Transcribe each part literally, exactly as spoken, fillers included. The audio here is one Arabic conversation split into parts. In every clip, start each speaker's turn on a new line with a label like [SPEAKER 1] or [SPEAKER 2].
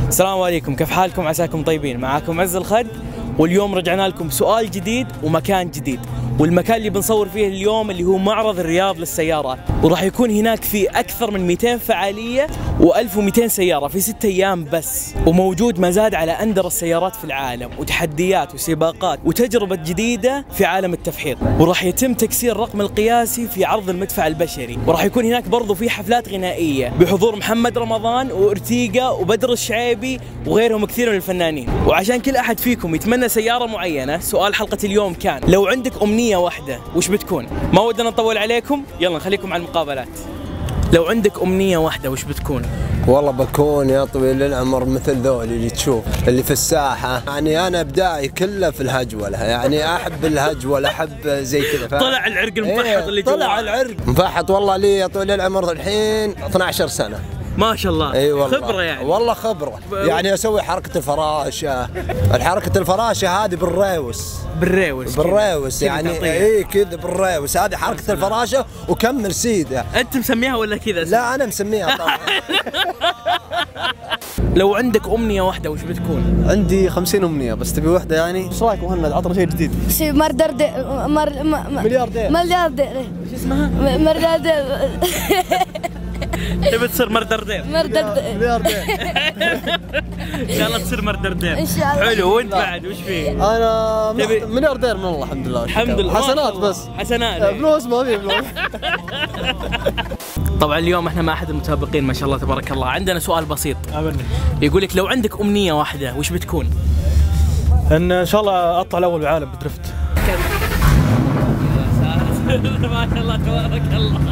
[SPEAKER 1] السلام عليكم، كيف حالكم؟ عساكم طيبين. معاكم عز الخد، واليوم رجعنا لكم بسؤال جديد ومكان جديد، والمكان اللي بنصور فيه اليوم اللي هو معرض الرياض للسيارات، وراح يكون هناك في أكثر من مئتين فعالية وألف ومئتين سيارة في ستة أيام بس، وموجود مزاد على أندر السيارات في العالم، وتحديات وسباقات وتجربة جديدة في عالم التفحيط، وراح يتم تكسير الرقم القياسي في عرض المدفع البشري، وراح يكون هناك برضو في حفلات غنائية بحضور محمد رمضان وأورتيغا وبدر الشعيبي وغيرهم كثير من الفنانين. وعشان كل أحد فيكم يتمنى سيارة معينة، سؤال حلقة اليوم كان لو عندك أمنية واحدة وش بتكون؟ ما ودنا نطول عليكم، يلا نخليكم على المقابلات. لو عندك أمنية واحدة وش بتكون؟
[SPEAKER 2] والله بكون يا طويل العمر مثل ذول اللي تشوف اللي في الساحة، يعني أنا إبداعي كله في الهجولة، يعني أحب الهجولة، أحب زي كذا.
[SPEAKER 1] طلع العرق المفحط
[SPEAKER 2] إيه
[SPEAKER 1] اللي جوا.
[SPEAKER 2] طلع العرق مفحط والله لي يا طويل العمر الحين اثني عشر سنة.
[SPEAKER 1] ما شاء الله.
[SPEAKER 2] اي والله
[SPEAKER 1] خبرة يعني.
[SPEAKER 2] والله خبرة، يعني اسوي حركة الفراشة، الحركة الفراشة هذه بالريوس
[SPEAKER 1] بالريوس
[SPEAKER 2] بالريوس يعني اي كذا بالريوس، هذه حركة الفراشة وكمل سيدة.
[SPEAKER 1] انت مسميها ولا كذا؟
[SPEAKER 2] لا انا مسميها طبعا.
[SPEAKER 1] لو عندك أمنية واحدة وش بتكون؟
[SPEAKER 3] عندي خمسين أمنية بس تبي واحدة يعني؟ ايش رايك مهند؟ عطنا شيء جديد.
[SPEAKER 4] شيء مردردير مر
[SPEAKER 3] ملياردير
[SPEAKER 4] ملياردير
[SPEAKER 1] ايش اسمها؟
[SPEAKER 4] مردردير
[SPEAKER 1] تبي تصير مردردير؟
[SPEAKER 4] مردردير
[SPEAKER 3] ملياردير.
[SPEAKER 1] ان شاء الله تصير مردردير.
[SPEAKER 4] ان شاء الله.
[SPEAKER 1] حلو. وانت بعد وش فيه؟
[SPEAKER 3] انا ملياردير من الله الحمد لله.
[SPEAKER 1] الحمد لله.
[SPEAKER 3] حسنات بس.
[SPEAKER 1] حسنات.
[SPEAKER 3] فلوس ما في فلوس.
[SPEAKER 1] طبعا اليوم احنا مع احد المتسابقين ما شاء الله تبارك الله. عندنا سؤال بسيط. يقول لك لو عندك أمنية واحدة وش بتكون؟
[SPEAKER 3] ان ان شاء الله اطلع الاول بالعالم بدرفت.
[SPEAKER 1] ما شاء الله تبارك الله.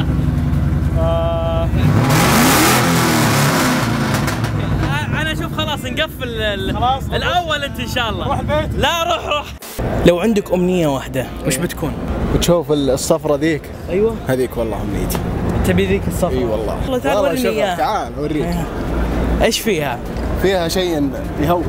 [SPEAKER 1] انا اشوف خلاص نقفل الاول. انت ان شاء الله
[SPEAKER 3] روح البيت.
[SPEAKER 1] لا روح روح. لو عندك أمنية واحدة وش بتكون؟
[SPEAKER 3] بتشوف الصفرة ذيك؟
[SPEAKER 1] ايوه
[SPEAKER 3] هذيك والله أمنيتي.
[SPEAKER 1] تبي ذيك الصفرة؟
[SPEAKER 3] اي والله.
[SPEAKER 1] والله تعال وريني اياها.
[SPEAKER 3] تعال اوريك.
[SPEAKER 1] ايش فيها؟
[SPEAKER 3] فيها شيء يهون.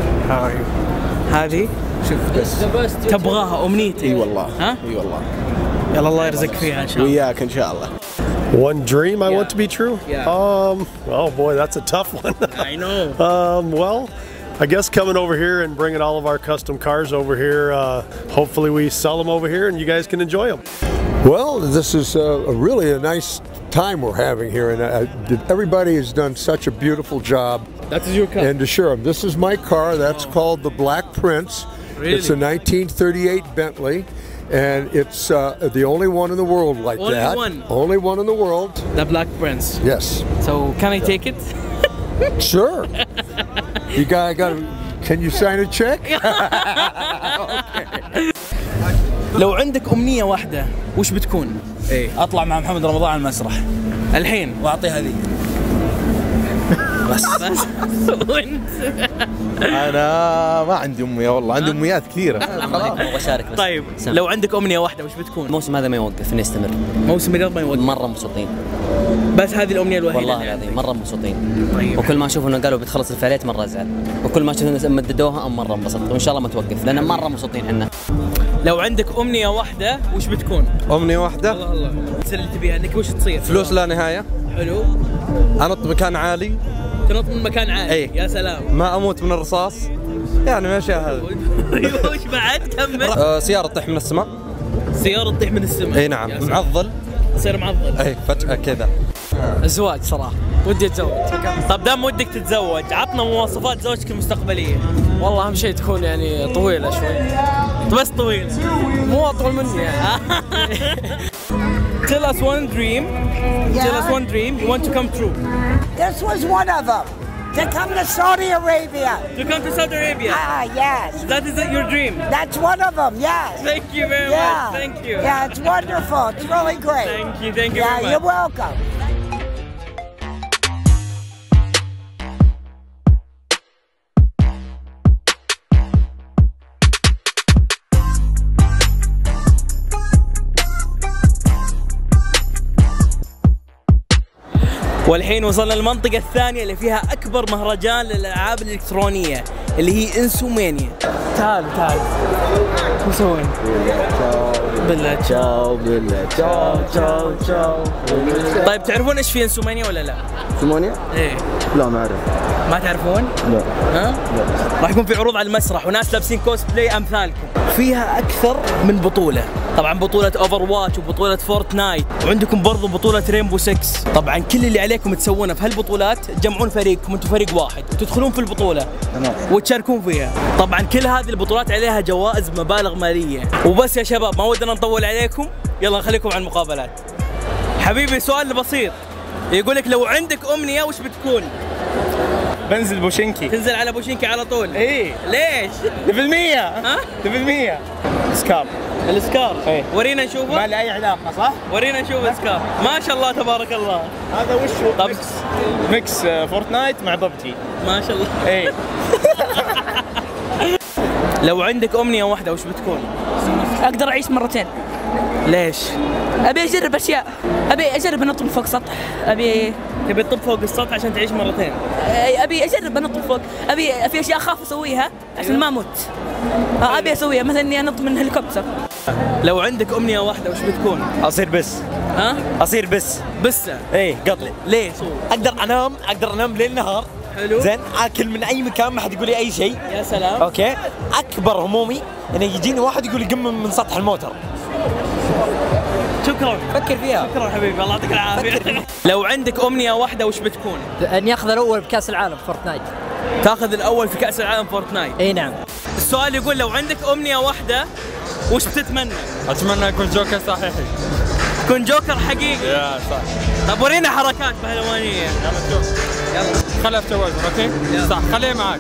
[SPEAKER 1] هذه
[SPEAKER 3] شوف بس
[SPEAKER 1] تبغاها أمنيتي.
[SPEAKER 3] اي والله.
[SPEAKER 1] ها؟
[SPEAKER 3] اي والله.
[SPEAKER 1] يلا الله يرزقك فيها ان شاء الله.
[SPEAKER 3] وياك ان شاء الله.
[SPEAKER 5] One dream I
[SPEAKER 1] Yeah.
[SPEAKER 5] want to be true?
[SPEAKER 1] Yeah.
[SPEAKER 5] Um, oh boy, that's a tough one.
[SPEAKER 1] I know.
[SPEAKER 5] Um, well, I guess coming over here and bringing all of our custom cars over here, uh, hopefully we sell them over here and you guys can enjoy them.
[SPEAKER 6] Well, this is a, a really a nice time we're having here, and uh, everybody has done such a beautiful job.
[SPEAKER 1] That is your car.
[SPEAKER 6] And to show them, this is my car. That's
[SPEAKER 1] Oh.
[SPEAKER 6] called the Black Prince.
[SPEAKER 1] Really?
[SPEAKER 6] It's a nineteen thirty-eight Bentley, and it's uh, the only one in the world like
[SPEAKER 1] Only
[SPEAKER 6] that.
[SPEAKER 1] one?
[SPEAKER 6] Only one in the world.
[SPEAKER 1] The Black Prince.
[SPEAKER 6] Yes.
[SPEAKER 1] So can I take it?
[SPEAKER 6] Sure. You got, got. Can you sign a check?
[SPEAKER 1] لو عندك أمنية واحدة وش بتكون؟
[SPEAKER 3] ايه اطلع مع محمد رمضان على المسرح
[SPEAKER 1] الحين
[SPEAKER 3] واعطيه هذه.
[SPEAKER 1] بس بس وانت؟
[SPEAKER 3] انا ما عندي امنيه والله، عندي امنيات كثيره.
[SPEAKER 7] السلام عليكم، ابغى اشارك بس.
[SPEAKER 1] طيب لو عندك أمنية واحدة وش بتكون؟
[SPEAKER 7] الموسم هذا ما يوقف، انه يستمر.
[SPEAKER 1] موسم الرياض ما يوقف.
[SPEAKER 7] مره مبسوطين
[SPEAKER 1] بس هذه الأمنية الوحيدة.
[SPEAKER 7] والله العظيم مره مبسوطين. طيب. وكل ما اشوف انه قالوا بتخلص الفعاليات مره ازعل، وكل ما اشوف انه مددوها مره انبسط، وان شاء الله ما توقف لان مره مبسوطين احنا.
[SPEAKER 1] لو عندك أمنية واحدة وش بتكون؟
[SPEAKER 3] امنيه واحده؟
[SPEAKER 1] الله الله. اللي تبيها انك وش تصير؟
[SPEAKER 3] فلوس لا نهايه.
[SPEAKER 1] حلو.
[SPEAKER 3] انط مكان عالي.
[SPEAKER 1] تنط من مكان عالي.
[SPEAKER 3] أي.
[SPEAKER 1] يا سلام.
[SPEAKER 3] ما اموت من الرصاص. يعني ما شاء هذا.
[SPEAKER 1] ايوه وش بعد؟ كمل.
[SPEAKER 3] آه سياره تطيح من السماء.
[SPEAKER 1] سيارة تطيح من السماء.
[SPEAKER 3] اي نعم. معضل.
[SPEAKER 1] تصير معضل.
[SPEAKER 3] اي فجاه كذا.
[SPEAKER 1] الزواج صراحة ودي اتزوج. طب دام ودك تتزوج عطنا مواصفات زوجتك المستقبليه.
[SPEAKER 8] والله اهم شيء تكون يعني طويلة شوي.
[SPEAKER 1] بس طويل.
[SPEAKER 8] مو اطول مني يعني.
[SPEAKER 1] Tell us one dream.
[SPEAKER 9] Yeah.
[SPEAKER 1] Tell us one dream you want to come true.
[SPEAKER 9] This was one of them. To come to Saudi Arabia.
[SPEAKER 1] To come to Saudi Arabia.
[SPEAKER 9] Ah, yes.
[SPEAKER 1] That is your dream.
[SPEAKER 9] That's one of them, yes.
[SPEAKER 1] Thank you very
[SPEAKER 9] Yeah.
[SPEAKER 1] much. Thank you.
[SPEAKER 9] Yeah, it's wonderful. It's really great.
[SPEAKER 1] Thank you. Thank you
[SPEAKER 9] Yeah,
[SPEAKER 1] very much.
[SPEAKER 9] you're welcome.
[SPEAKER 1] والحين وصلنا للمنطقة الثانية اللي فيها أكبر مهرجان للألعاب الإلكترونية اللي هي انسومانيا. تعال تعال. شو مسوين؟ بالله تشاو بالله تشاو تشاو تشاو. طيب تعرفون ايش في انسومانيا ولا لا؟
[SPEAKER 2] ثمانية؟
[SPEAKER 1] ايه
[SPEAKER 2] لا ما اعرف.
[SPEAKER 1] ما تعرفون؟
[SPEAKER 2] لا.
[SPEAKER 1] ها؟ لا. راح يكون في عروض على المسرح وناس لابسين كوست بلاي امثالكم. فيها اكثر من بطولة، طبعا بطولة اوفر واتش وبطولة فورتنايت، وعندكم برضو بطولة رينبو ستة. طبعا كل اللي عليكم تسوونه في هالبطولات تجمعون فريقكم، انتم فريق واحد وتدخلون في البطولة وتشاركون فيها. طبعا كل هذه البطولات عليها جوائز مبالغ مالية. وبس يا شباب ما ودنا نطول عليكم، يلا نخليكم على المقابلات. حبيبي سؤال بسيط، يقول لك لو عندك امنية وش بتكون؟
[SPEAKER 3] بنزل بوشنكي.
[SPEAKER 1] تنزل على بوشينكي على طول؟
[SPEAKER 3] ايه.
[SPEAKER 1] ليش؟
[SPEAKER 3] بالمية.
[SPEAKER 1] ها؟
[SPEAKER 3] بالمية. سكار.
[SPEAKER 1] السكار؟
[SPEAKER 3] ايه.
[SPEAKER 1] ورينا نشوفه؟
[SPEAKER 3] ما له اي علاقة صح؟
[SPEAKER 1] ورينا نشوف السكار. ما شاء الله تبارك الله.
[SPEAKER 3] هذا وش هو؟
[SPEAKER 1] طب
[SPEAKER 3] ميكس ميكس فورتنايت مع ببجي.
[SPEAKER 1] ما شاء الله.
[SPEAKER 3] ايه.
[SPEAKER 1] لو عندك امنية واحدة وش بتكون؟
[SPEAKER 10] اقدر اعيش مرتين.
[SPEAKER 1] ليش؟
[SPEAKER 10] ابي اجرب اشياء، ابي اجرب انط من فوق سطح، ابي
[SPEAKER 1] تبي تطب فوق السطح عشان تعيش مرتين؟
[SPEAKER 10] ابي اجرب انط من فوق، ابي في اشياء اخاف اسويها عشان ما اموت. ابي اسويها مثلا اني انط من هليكوبتر.
[SPEAKER 1] لو عندك امنية واحدة وش بتكون؟
[SPEAKER 11] اصير بس.
[SPEAKER 1] ها؟
[SPEAKER 11] اصير بس.
[SPEAKER 1] بسة؟
[SPEAKER 11] ايه قطو.
[SPEAKER 1] ليش؟
[SPEAKER 11] اقدر انام، اقدر انام ليل نهار.
[SPEAKER 1] حلو.
[SPEAKER 11] زين اكل من اي مكان ما حد يقول لي اي شيء.
[SPEAKER 1] يا سلام.
[SPEAKER 11] اوكي. اكبر همومي انه يجيني واحد يقول لي قم من سطح الموتر.
[SPEAKER 1] شكرا.
[SPEAKER 11] فكر فيها.
[SPEAKER 1] شكرا حبيبي الله يعطيك العافية. لو عندك امنية واحدة وش بتكون؟
[SPEAKER 12] اني اخذ الاول بكاس العالم فورتنايت.
[SPEAKER 1] تاخذ الاول في كأس العالم فورتنايت؟
[SPEAKER 12] اي نعم.
[SPEAKER 1] السؤال يقول لو عندك امنية واحدة وش بتتمنى؟
[SPEAKER 8] اتمنى اكون جوكر صحيحي.
[SPEAKER 1] تكون جوكر حقيقي؟
[SPEAKER 8] يا صح.
[SPEAKER 1] طب ورينا حركات بهلوانية.
[SPEAKER 8] يلا نشوف. يلا خليه في توازن اوكي؟ صح خليه معك.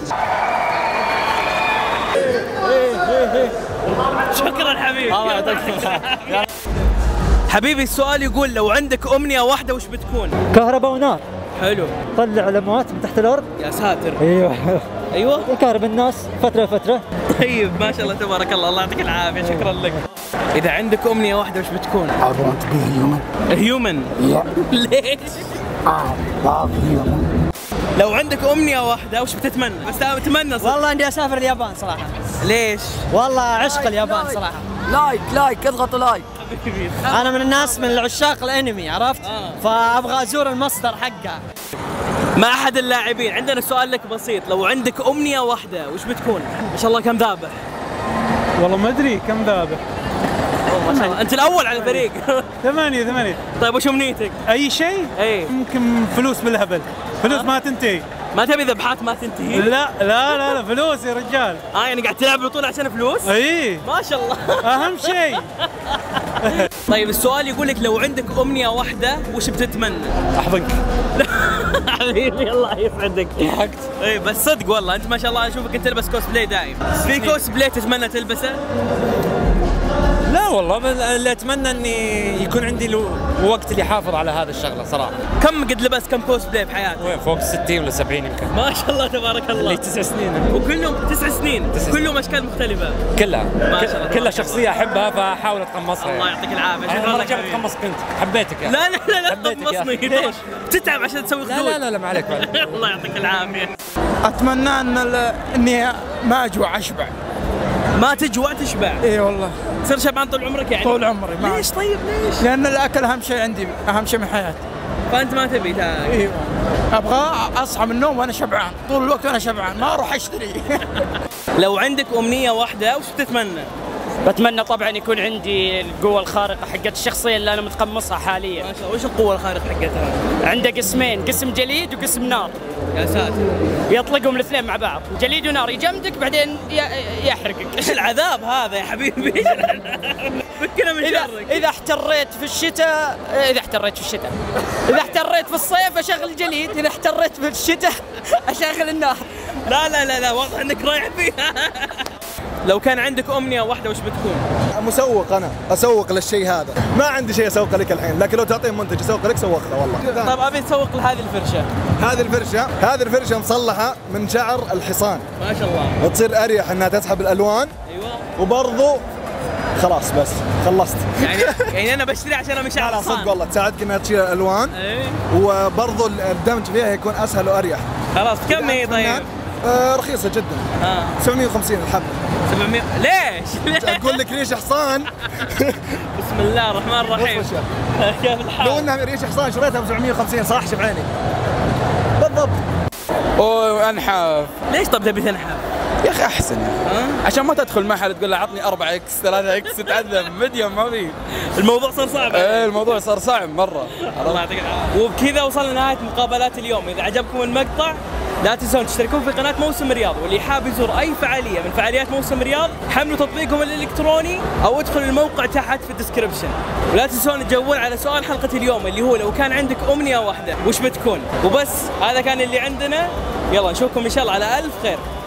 [SPEAKER 1] شكرا حبيبي. الله يعطيك العافية. حبيبي السؤال يقول لو عندك امنية واحدة وش بتكون؟
[SPEAKER 12] كهرباء ونار.
[SPEAKER 1] حلو.
[SPEAKER 12] طلع الاموات من تحت الارض.
[SPEAKER 1] يا ساتر.
[SPEAKER 12] ايوه.
[SPEAKER 1] ايوه.
[SPEAKER 12] يكهرب الناس فتره فتره.
[SPEAKER 1] طيب ما شاء الله تبارك الله الله يعطيك العافيه. شكرا لك. اذا عندك امنيه واحده وش بتكون؟
[SPEAKER 9] I want to be a human.
[SPEAKER 1] هيومن؟ ليش؟
[SPEAKER 9] I love human.
[SPEAKER 1] لو عندك امنيه واحده وش بتتمنى؟ بس اتمنى صح.
[SPEAKER 12] والله اني اسافر اليابان صراحه.
[SPEAKER 1] ليش؟
[SPEAKER 12] والله عشق اليابان صراحه.
[SPEAKER 9] لايك لايك اضغطوا لايك.
[SPEAKER 12] انا من الناس من العشاق الانمي عرفت؟ آه. فابغى ازور المصدر حقه.
[SPEAKER 1] ما احد اللاعبين عندنا سؤال لك بسيط، لو عندك امنيه واحده وش بتكون؟ ما شاء الله كم ذابح؟
[SPEAKER 13] والله ما ادري كم ذابح.
[SPEAKER 1] ما شاء الله انت الاول على الفريق.
[SPEAKER 13] ثمانية ثمانية.
[SPEAKER 1] طيب وش امنيتك؟
[SPEAKER 13] اي شيء؟
[SPEAKER 1] اي
[SPEAKER 13] ممكن فلوس بالهبل، فلوس
[SPEAKER 1] أه؟
[SPEAKER 13] ما تنتهي.
[SPEAKER 1] ما تبي ذبحات ما تنتهي؟
[SPEAKER 13] لا لا لا لا فلوس يا رجال.
[SPEAKER 1] اه يعني قاعد تلعب بطولة عشان فلوس؟
[SPEAKER 13] اي
[SPEAKER 1] ما شاء الله.
[SPEAKER 13] اهم شيء.
[SPEAKER 1] طيب السؤال يقول لك لو عندك امنية واحدة وش بتتمنى؟
[SPEAKER 13] احضنك.
[SPEAKER 1] حبيبي الله يسعدك.
[SPEAKER 13] ضحكت.
[SPEAKER 1] اي بس صدق والله انت ما شاء الله اشوفك انت تلبس كوست بلاي دايم. في كوست بلاي تتمنى تلبسه؟
[SPEAKER 11] لا والله اللي اتمنى اني يكون عندي الوقت اللي يحافظ على هذا الشغله صراحه.
[SPEAKER 1] كم قد لبست كم كوست بلاي بحياتك؟
[SPEAKER 11] وين فوق ستين ولا سبعين يمكن.
[SPEAKER 1] ما شاء الله تبارك الله.
[SPEAKER 11] اللي تسع سنين.
[SPEAKER 1] وكلهم تسع سنين، تسع كلهم اشكال مختلفة.
[SPEAKER 11] كلها
[SPEAKER 1] ما شاء الله
[SPEAKER 11] كلها شخصية احبها فاحاول اتقمصها.
[SPEAKER 1] الله يعطيك العافية.
[SPEAKER 11] شكرا لك. انا اتقمص كنت حبيتك يا
[SPEAKER 1] لا لا لا لا تقمصني. تتعب عشان تسوي خدود.
[SPEAKER 11] لا لا لا ما عليك.
[SPEAKER 1] الله يعطيك العافية.
[SPEAKER 9] اتمنى ان اني ما اجوع اشبع.
[SPEAKER 1] ما تجوع تشبع؟
[SPEAKER 9] اي والله.
[SPEAKER 1] تصير شبعان طول عمرك يعني؟
[SPEAKER 9] طول عمري. ما
[SPEAKER 1] ليش طيب ليش؟
[SPEAKER 9] لان الاكل اهم شيء عندي، اهم شيء من حياتي.
[SPEAKER 1] فانت ما تبي تاكل؟
[SPEAKER 9] ايوه. ابغى اصحى من النوم وانا شبعان، طول الوقت وانا شبعان، ما اروح اشتري.
[SPEAKER 1] لو عندك امنية واحدة وش بتتمنى؟
[SPEAKER 14] بتمنى طبعا يكون عندي القوة الخارقة حقت الشخصية اللي أنا متقمصها حاليا.
[SPEAKER 1] ما شاء الله. وش القوة الخارقة حقتها؟
[SPEAKER 14] عنده قسمين، قسم جليد وقسم نار.
[SPEAKER 1] يا ساتر.
[SPEAKER 14] يطلقهم الاثنين مع بعض، جليد ونار، يجمدك بعدين يحرقك.
[SPEAKER 1] ايش العذاب هذا يا حبيبي؟ فكنا من شرك.
[SPEAKER 14] إذا احتريت في الشتاء، إذا احتريت في الشتاء، إذا احتريت في الصيف أشغل الجليد، إذا احتريت في الشتاء أشغل النار.
[SPEAKER 1] لا لا لا لا واضح إنك رايح فيها. لو كان عندك أمنية واحدة وش بتكون؟
[SPEAKER 3] مسوق أنا، أسوق للشيء هذا، ما عندي شيء أسوق لك الحين، لكن لو تعطيني منتج أسوق لك سوقته والله.
[SPEAKER 1] طيب أبي تسوق لهذه الفرشة.
[SPEAKER 3] هذه الفرشة، هذه الفرشة مصلحة من شعر الحصان.
[SPEAKER 1] ما شاء الله.
[SPEAKER 3] وتصير أريح إنها تسحب الألوان.
[SPEAKER 1] أيوه.
[SPEAKER 3] وبرضو خلاص بس خلصت.
[SPEAKER 1] يعني يعني أنا بشتري عشان من شعر الحصان.
[SPEAKER 3] صدق والله تساعدك إنها تشيل الألوان.
[SPEAKER 1] أيه.
[SPEAKER 3] وبرضو الدمج فيها يكون أسهل وأريح.
[SPEAKER 1] خلاص كم هي طيب؟
[SPEAKER 3] آه رخيصة جدا.
[SPEAKER 1] اه
[SPEAKER 3] سبعمية وخمسين الحبة.
[SPEAKER 1] سبعمية ليش؟
[SPEAKER 3] اقول لك ريش حصان.
[SPEAKER 1] بسم الله الرحمن الرحيم. كيف الحال؟
[SPEAKER 3] لو انها ريش حصان شريتها ب سبعمية وخمسين صح شوف عيني. بالضبط.
[SPEAKER 15] اوه انحف.
[SPEAKER 1] ليش طب تبي تنحف؟
[SPEAKER 15] يا اخي احسن يا اخي أه؟ عشان ما تدخل محل تقول له عطني أربعة إكس ثلاثة إكس تتعذب ميديوم ما في.
[SPEAKER 1] الموضوع صار صعب.
[SPEAKER 15] ايه الموضوع صار صعب مره.
[SPEAKER 1] الله يعطيك العافيه. وبكذا وصلنا لنهايه مقابلات اليوم، اذا عجبكم المقطع لا تنسون تشتركون في قناه موسم رياض، واللي حاب يزور اي فعاليه من فعاليات موسم رياض حملوا تطبيقهم الالكتروني او ادخلوا الموقع تحت في الديسكربشن. ولا تنسون تجاوبون على سؤال حلقه اليوم اللي هو لو كان عندك امنيه واحده وش بتكون؟ وبس هذا كان اللي عندنا، يلا نشوفكم ان شاء الله على الف خير.